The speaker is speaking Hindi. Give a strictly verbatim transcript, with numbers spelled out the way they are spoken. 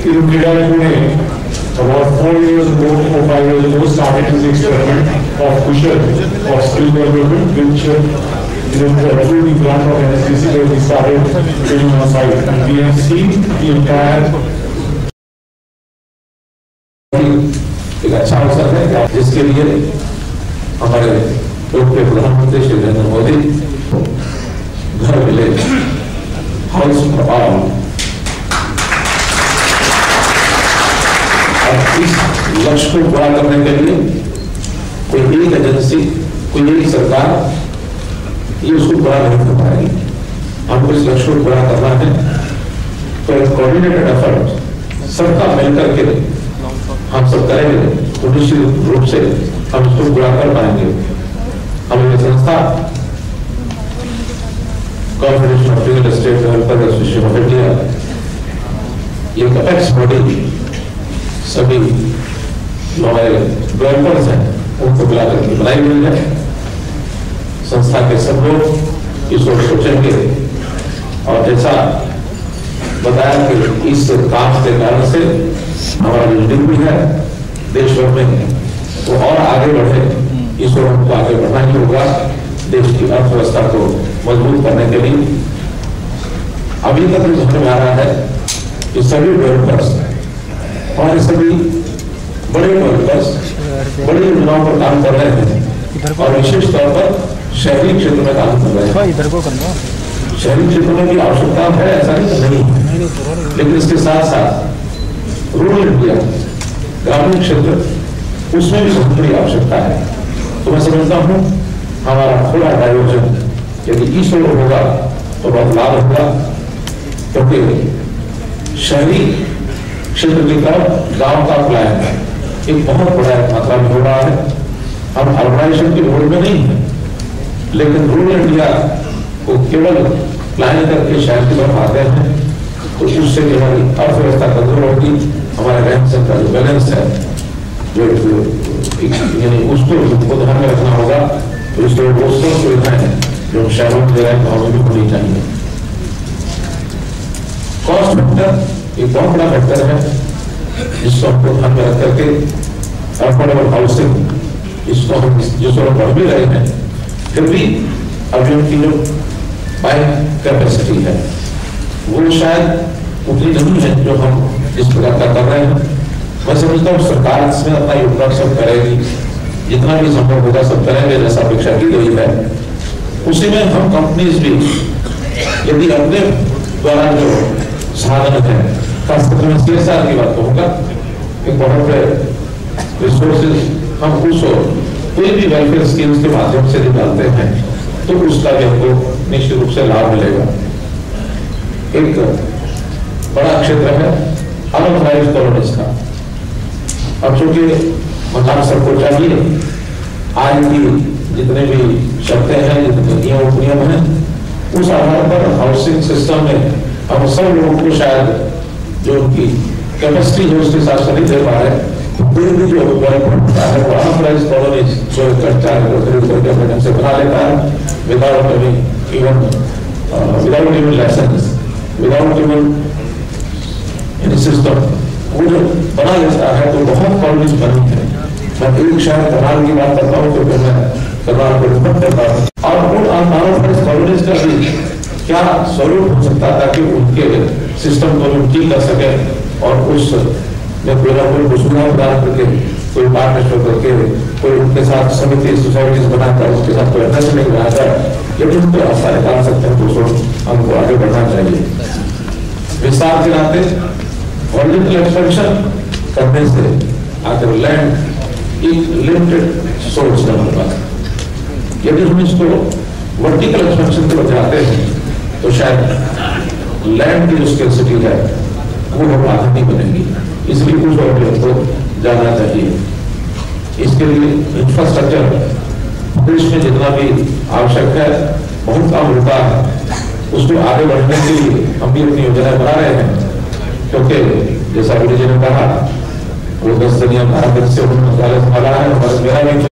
in Pune, about four years ago, or five years ago, started this experiment of cushion for skill development, which uh, is through the grant of N S D C where we started training on site. And we have seen the entire एक अच्छा अवसर है जिसके लिए हमारे लोकप्रिय प्रधानमंत्री श्री नरेंद्र मोदी घर मिले हाउस फॉर ऑल। इस लक्ष्य को पूरा करने के लिए कोई एक एजेंसी, कोई एक सरकार ये उसको पूरा नहीं कर पाएगी। हमको इस लक्ष्य को पूरा करना है तो एक कोऑर्डिनेटेड एफर्ट सबका मिलकर के हम सब करेंगे तो निश्चित रूप से हम इसको पूरा कर पाएंगे। हमारी संस्था confederation of real estate developer association of India ये एपेक्स बॉडी सभी जो हमारे डेवलपर्स हैं उनको बुला करके बनाई गई है। संस्था के सब लोग इस ओर सोचेंगे और जैसा बताया कि इस काम के कारण से हमारा बिल्डिंग भी है देश भर में तो और आगे बढ़े, इस ओर हमको आगे बढ़ना ही होगा। देश की अर्थव्यवस्था को मजबूत करने के लिए अभी तक जो समझ में आ रहा है कि सभी डेवलपर्स और सभी बड़े डेवलपर्स बड़ी योजनाओं पर काम कर रहे हैं और विशेष तौर पर शहरी क्षेत्र में काम कर रहे हैं। शहरी क्षेत्र में भी आवश्यकता है, ऐसा नहीं है, लेकिन इसके साथ साथ रूरल इंडिया ग्रामीण क्षेत्र उसमें भी बहुत बड़ी आवश्यकता है। तो मैं समझता हूँ हमारा थोड़ा डाइवर्जन यदि इस ओर होगा तो बहुत लाभ होगा, क्योंकि शहरी क्षेत्र की तरफ गांव का प्लान एक बहुत बड़ा मात्रा में हो रहा है। हम अर्बनाइजेशन की ओर में नहीं है, लेकिन रूरल इंडिया को केवल प्लान करके शहर की तरफ आते हैं तो उससे हमारी अर्थव्यवस्था कमजोर होगी। हमारे रहन सहन का जो बैलेंस है जो यानी उसको हमको ध्यान में रखना होगा। तो इसलिए वो सब सुविधाएं जो शहरों में दे रहे हैं गाँव में भी होनी चाहिए। कॉस्ट फैक्टर एक बहुत बड़ा फैक्टर है जिसको हमको ध्यान में रख करके अफोर्डेबल हाउसिंग इसको हम जिसको हम बढ़ भी रहे हैं, फिर भी अभी उनकी जो बाइंग कैपेसिटी है वो शायद उतनी नहीं है जो हम जिस प्रकार का कर रहे हैं। मैं समझता हूँ सरकार इसमें अपना योगदान सब करेगी, जितना भी संभव होगा सब करेंगे जैसा अपेक्षा की गई है। उसी में हम कंपनीज भी यदि अपने द्वारा जो साधन है, खासकर मैं सीएसआर की बात कहूँगा, एक बहुत बड़े रिसोर्सेज हम उस कोई भी वेलफेयर स्कीम्स के माध्यम से निकालते हैं तो उसका भी हमको निश्चित रूप से लाभ मिलेगा। एक बड़ा क्षेत्र है अनऑथराइज्ड कॉलोनीज का। अब चूंकि मकान सबको चाहिए, आज की जितने भी शर्तें हैं, जितने नियम नियम हैं, उस आधार पर हाउसिंग सिस्टम में हम सब लोगों को शायद जो उनकी कैपेसिटी है उसके हिसाब से नहीं दे पा रहे। कोई भी जो डेवलपमेंट है वो अनऑथराइज्ड कॉलोनीज जो कच्चा है से बना लेता है without any even without even licence, without even any system, वो जो बना लेता है तो बहुत कॉलोनीज बनी है। मैं एक शहर करनाल की बात करता हूँ क्योंकि मैं करनाल को रिपोर्ट करता हूँ और उन अनऑथराइज्ड कॉलोनीज का भी क्या स्वरूप हो सकता है ताकि उनके सिस्टम को हम ठीक कर सके और उस में कोई ना कोई सुविधा प्रदान करके कोई पार्टनरशिप करके कोई उनके साथ समिति सोसाइटीज बनाकर उसके साथ कोई अंडरस्टैंडिंग बनाकर यदि उनको रास्ता निकाल सकते हैं तो हमको आगे बढ़ना चाहिए। विस्तार के नाते वर्टिकल एक्सपेंशन करने से अगर लैंड एक लिमिटेड सोर्स का होगा, यदि हम इसको वर्टिकल एक्सपेंशन को जाते हैं तो शायद लैंड की जो स्केर्सिटी है वो हम आगे नहीं बनेगी। इसलिए कुछ और को जाना चाहिए। इसके लिए इंफ्रास्ट्रक्चर देश में जितना भी आवश्यक है बहुत काम होता है, उसको आगे बढ़ने के लिए हम भी अपनी योजना बना रहे हैं। क्योंकि जैसा विजय जी ने कहा वो दस दिन या बारह दिन से उन्होंने संभाला है, मेरा भी